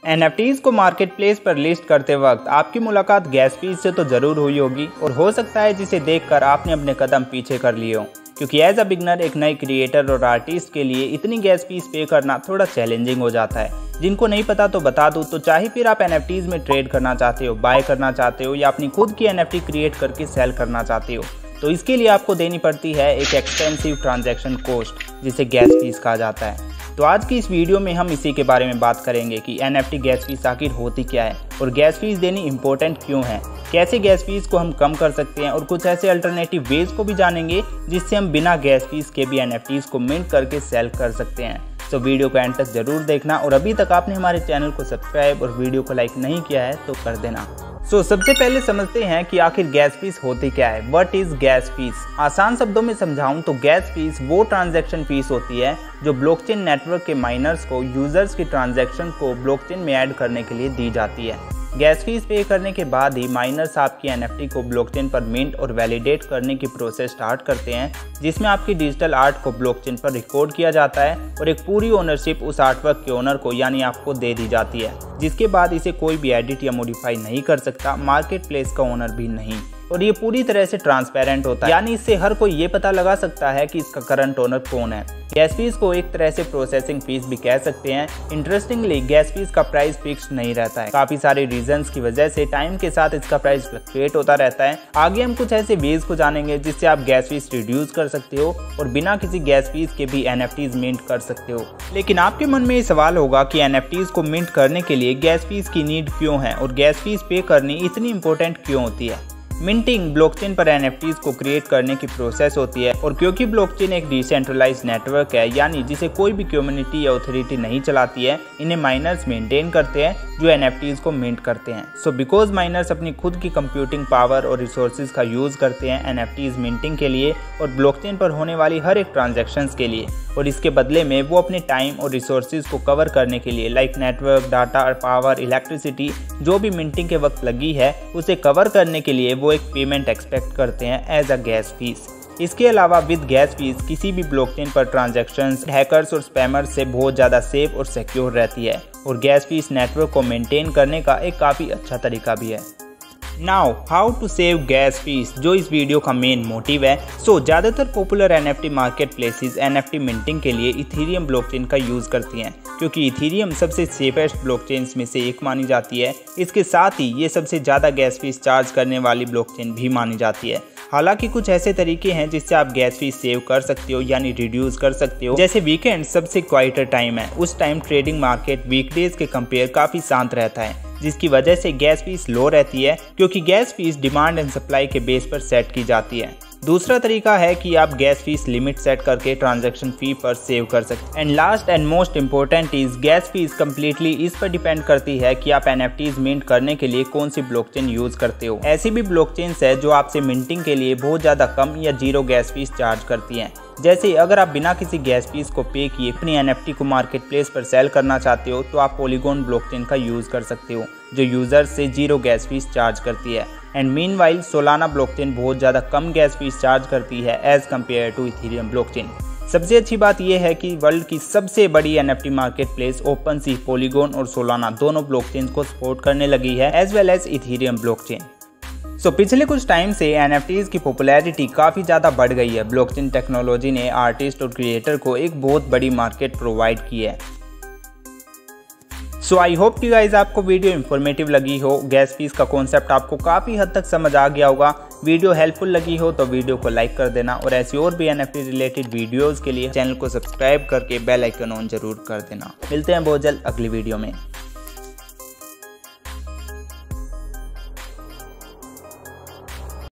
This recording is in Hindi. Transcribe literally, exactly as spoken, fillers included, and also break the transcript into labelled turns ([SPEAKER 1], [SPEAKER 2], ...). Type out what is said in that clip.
[SPEAKER 1] एनएफटीज को मार्केट प्लेस पर लिस्ट करते वक्त आपकी मुलाकात गैस फीस से तो ज़रूर हुई होगी और हो सकता है जिसे देखकर आपने अपने कदम पीछे कर लिए हों, क्योंकि एज अ बिगनर एक नए क्रिएटर और आर्टिस्ट के लिए इतनी गैस फीस पे करना थोड़ा चैलेंजिंग हो जाता है। जिनको नहीं पता तो बता दूं, तो चाहे फिर आप एनएफटीज में ट्रेड करना चाहते हो, बाय करना चाहते हो या अपनी खुद की एनएफटी क्रिएट करके सेल करना चाहते हो, तो इसके लिए आपको देनी पड़ती है एक एक्सपेंसिव ट्रांजैक्शन कॉस्ट, जिसे गैस फीस कहा जाता है। तो आज की इस वीडियो में हम इसी के बारे में बात करेंगे कि एनएफटी गैस फीस आखिर होती क्या है और गैस फीस देनी इम्पोर्टेंट क्यों है, कैसे गैस फीस को हम कम कर सकते हैं और कुछ ऐसे अल्टरनेटिव वेज को भी जानेंगे जिससे हम बिना गैस फीस के भी एनएफटीज को मिंट करके सेल कर सकते हैं। तो वीडियो को एंड तक जरूर देखना और अभी तक आपने हमारे चैनल को सब्सक्राइब और वीडियो को लाइक नहीं किया है तो कर देना। सो so, सबसे पहले समझते हैं कि आखिर गैस फीस होती क्या है। What is gas fees? आसान शब्दों में समझाऊं तो गैस फीस वो ट्रांजैक्शन फीस होती है जो ब्लॉकचेन नेटवर्क के माइनर्स को यूजर्स की ट्रांजैक्शन को ब्लॉकचेन में ऐड करने के लिए दी जाती है। गैस फीस पे करने के बाद ही माइनर्स आपकी एनएफटी को ब्लॉकचेन पर मिंट और वैलिडेट करने की प्रोसेस स्टार्ट करते हैं, जिसमें आपकी डिजिटल आर्ट को ब्लॉकचेन पर रिकॉर्ड किया जाता है और एक पूरी ओनरशिप उस आर्टवर्क के ओनर को यानी आपको दे दी जाती है, जिसके बाद इसे कोई भी एडिट या मॉडिफाई नहीं कर सकता, मार्केट प्लेस का ओनर भी नहीं। और ये पूरी तरह से ट्रांसपेरेंट होता है, यानी इससे हर कोई ये पता लगा सकता है कि इसका करंट ओनर कौन है। गैस फीस को एक तरह से प्रोसेसिंग फीस भी कह सकते हैं। इंटरेस्टिंगली गैस फीस का प्राइस फिक्स्ड नहीं रहता है, काफी सारे रीजंस की वजह से टाइम के साथ इसका प्राइस फ्लक्चुएट होता रहता है। आगे हम कुछ ऐसे वेज को जानेंगे जिससे आप गैस फीस रिड्यूस कर सकते हो और बिना किसी गैस फीस के भी एनएफटीज मिंट कर सकते हो। लेकिन आपके मन में ये सवाल होगा कि एनएफटीज को मिंट करने के लिए गैस फीस की नीड क्यों है और गैस फीस पे करनी इतनी इंपॉर्टेंट क्यों होती है। मिंटिंग ब्लॉकचेन पर एनएफटीज को क्रिएट करने की प्रोसेस होती है और क्योंकि ब्लॉकचेन एक डिसेंट्रलाइज्ड नेटवर्क है, यानी जिसे कोई भी कम्युनिटी या अथॉरिटी नहीं चलाती है, इन्हें माइनर्स मेंटेन करते हैं जो एनएफटीज को मिंट करते हैं। सो बिकॉज माइनर्स अपनी खुद की कंप्यूटिंग पावर और रिसोर्सेज का यूज करते हैं एनएफटीज मिंटिंग के लिए और ब्लॉकचेन पर होने वाली हर एक ट्रांजैक्शंस के लिए, और इसके बदले में वो अपने टाइम और रिसोर्सेज को कवर करने के लिए like network, data, power, electricity जो भी मिंटिंग के वक्त लगी है उसे कवर करने के लिए वो एक पेमेंट एक्सपेक्ट करते हैं एज अ गैस फीस। इसके अलावा विद गैस फीस किसी भी ब्लॉकचेन पर ट्रांजैक्शंस हैकर्स और स्पैमर्स से बहुत ज़्यादा सेफ और सिक्योर रहती है और गैस फीस नेटवर्क को मेंटेन करने का एक काफ़ी अच्छा तरीका भी है। Now how to save gas fees, जो इस वीडियो का मेन मोटिव है। सो so, ज़्यादातर popular NFT market places NFT minting के लिए इथेरियम ब्लॉकचेन का यूज़ करती हैं, क्योंकि इथेरियम सबसे सेफेस्ट ब्लॉकचेन्स में से एक मानी जाती है। इसके साथ ही ये सबसे ज़्यादा गैस फीस चार्ज करने वाली ब्लॉकचेन भी मानी जाती है। हालांकि कुछ ऐसे तरीके हैं जिससे आप गैस फीस सेव कर सकते हो यानी रिड्यूस कर सकते हो, जैसे वीकेंड सबसे क्वाइटर टाइम है, उस टाइम ट्रेडिंग मार्केट वीकडेज के कंपेयर काफ़ी शांत रहता है, जिसकी वजह से गैस फीस लो रहती है, क्योंकि gas fees demand and supply के बेस पर सेट की जाती है। दूसरा तरीका है कि आप गैस फीस लिमिट सेट करके ट्रांजैक्शन फी पर सेव कर सकते हैं। And last and most important is gas fees completely इस पर डिपेंड करती है कि आप एनएफटीज मिंट करने के लिए कौन सी ब्लॉकचेन यूज करते हो। ऐसी भी ब्लॉकचेन्स है जो आपसे मिंटिंग के लिए बहुत ज्यादा कम या जीरो गैस फीस चार्ज करती हैं। जैसे अगर आप बिना किसी गैस फीस को पे किए अपनी एनएफटी को मार्केट प्लेस पर सेल करना चाहते हो तो आप पॉलीगॉन ब्लॉकचेन का यूज कर सकते हो जो यूजर से जीरो गैस फीस चार्ज करती है। एंड मीनवाइल सोलाना ब्लॉकचेन बहुत ज़्यादा कम गैस फीस चार्ज करती है as compare to Ethereum blockchain. सबसे अच्छी बात यह है कि वर्ल्ड की सबसे बड़ी NFT market place OpenSea, Polygon और सोलाना दोनों ब्लॉकचेन को सपोर्ट करने लगी है as well as Ethereum blockchain. So so, पिछले कुछ टाइम से एनएफटीज की पॉपुलैरिटी काफ़ी ज़्यादा बढ़ गई है। ब्लॉकचेन टेक्नोलॉजी ने आर्टिस्ट और क्रिएटर को एक बहुत बड़ी मार्केट प्रोवाइड की है। सो आई होप कि गाइज आपको वीडियो इन्फॉर्मेटिव लगी हो, गैस फीस का कॉन्सेप्ट आपको काफ़ी हद तक समझ आ गया होगा। वीडियो हेल्पफुल लगी हो तो वीडियो को लाइक कर देना और ऐसी और भी एनएफटी रिलेटेड वीडियोज़ के लिए चैनल को सब्सक्राइब करके बेल आइकन ऑन जरूर कर देना। मिलते हैं बहुत जल्द अगली वीडियो में।